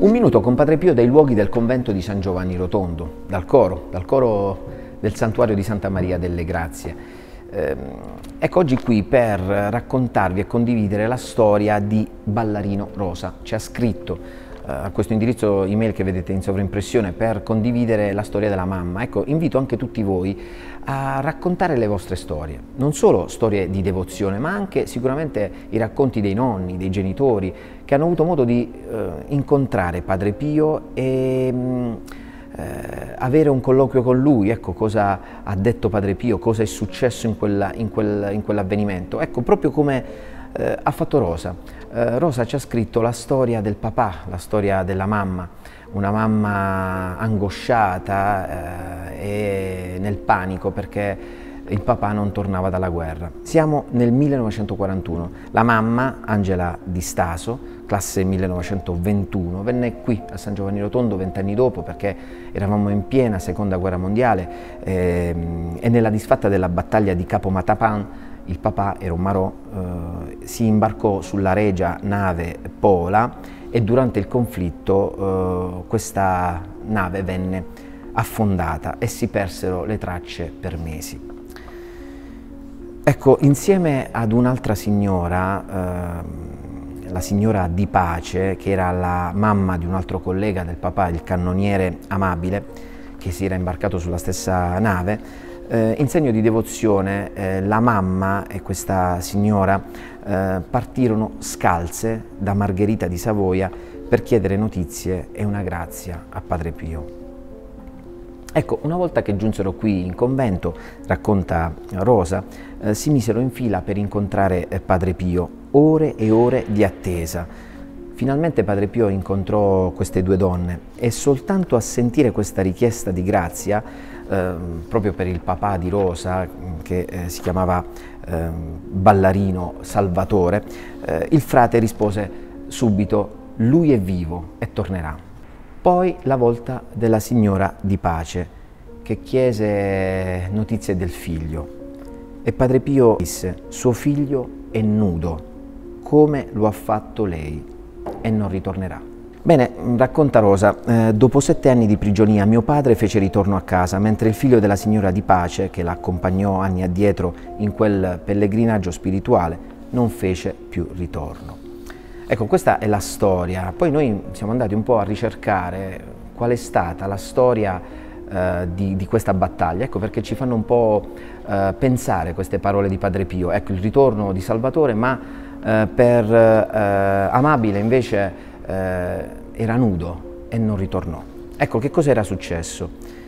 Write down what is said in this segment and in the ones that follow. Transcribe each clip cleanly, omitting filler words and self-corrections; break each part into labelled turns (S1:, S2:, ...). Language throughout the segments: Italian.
S1: Un minuto con Padre Pio dai luoghi del convento di San Giovanni Rotondo, dal coro del santuario di Santa Maria delle Grazie. Ecco, oggi qui per raccontarvi e condividere la storia di Ballarino Rosa. Ci ha scritto a questo indirizzo email che vedete in sovraimpressione per condividere la storia della mamma. Ecco, invito anche tutti voi a raccontare le vostre storie, non solo storie di devozione, ma anche sicuramente i racconti dei nonni, dei genitori, che hanno avuto modo di incontrare Padre Pio e avere un colloquio con lui. Ecco, cosa ha detto Padre Pio, cosa è successo in quell'avvenimento. Ecco, proprio come ha fatto Rosa. Rosa ci ha scritto la storia del papà, la storia della mamma, una mamma angosciata e nel panico perché il papà non tornava dalla guerra. Siamo nel 1941. La mamma, Angela Di Staso, classe 1921, venne qui a San Giovanni Rotondo 20 anni dopo perché eravamo in piena seconda guerra mondiale e nella disfatta della battaglia di Capo Matapan il papà, era un marò, si imbarcò sulla regia nave Pola e durante il conflitto questa nave venne affondata e si persero le tracce per mesi. Ecco, insieme ad un'altra signora, la signora Di Pace, che era la mamma di un altro collega del papà, il cannoniere Amabile, che si era imbarcato sulla stessa nave, in segno di devozione la mamma e questa signora partirono scalze da Margherita di Savoia per chiedere notizie e una grazia a Padre Pio. Ecco, una volta che giunsero qui in convento, racconta Rosa, si misero in fila per incontrare Padre Pio, ore e ore di attesa. Finalmente Padre Pio incontrò queste due donne e soltanto a sentire questa richiesta di grazia, proprio per il papà di Rosa, che si chiamava Ballarino Salvatore, il frate rispose subito: lui è vivo e tornerà. Poi la volta della signora Di Pace, che chiese notizie del figlio, e Padre Pio disse: suo figlio è nudo, come lo ha fatto lei, e non ritornerà. Bene, racconta Rosa, dopo 7 anni di prigionia mio padre fece ritorno a casa, mentre il figlio della signora Di Pace, che l'accompagnò anni addietro in quel pellegrinaggio spirituale, non fece più ritorno. Ecco, questa è la storia. Poi noi siamo andati un po' a ricercare qual è stata la storia di questa battaglia, ecco perché ci fanno un po' pensare queste parole di Padre Pio. Ecco, il ritorno di Salvatore, ma per Amabile invece era nudo e non ritornò. Ecco, che cosa era successo?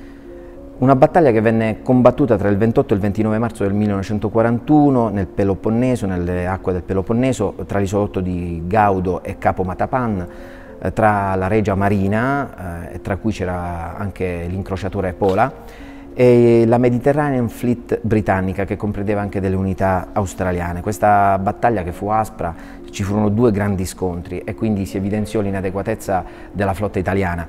S1: Una battaglia che venne combattuta tra il 28 e il 29 marzo del 1941 nel Peloponneso, nelle acque del Peloponneso, tra l'isolotto di Gaudo e Capo Matapan, tra la Regia Marina, tra cui c'era anche l'incrociatore Pola, e la Mediterranean Fleet britannica, che comprendeva anche delle unità australiane. Questa battaglia, che fu aspra, ci furono 2 grandi scontri e quindi si evidenziò l'inadeguatezza della flotta italiana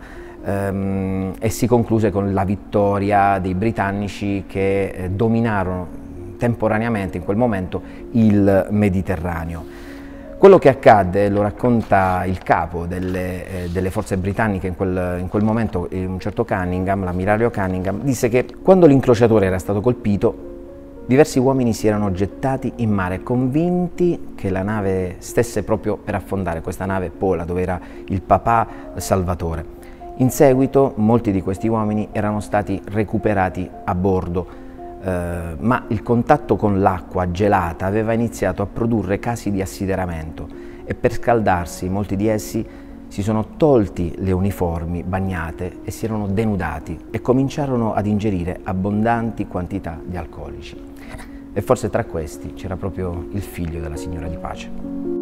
S1: e si concluse con la vittoria dei britannici, che dominarono temporaneamente in quel momento il Mediterraneo. Quello che accadde, lo racconta il capo delle forze britanniche in quel momento, un certo Cunningham, l'ammiraglio Cunningham, disse che quando l'incrociatore era stato colpito, diversi uomini si erano gettati in mare, convinti che la nave stesse proprio per affondare, questa nave Pola, dove era il papà Salvatore. In seguito molti di questi uomini erano stati recuperati a bordo, ma il contatto con l'acqua gelata aveva iniziato a produrre casi di assideramento e per scaldarsi molti di essi si sono tolti le uniformi bagnate e si erano denudati e cominciarono ad ingerire abbondanti quantità di alcolici. E forse tra questi c'era proprio il figlio della signora Di Pace.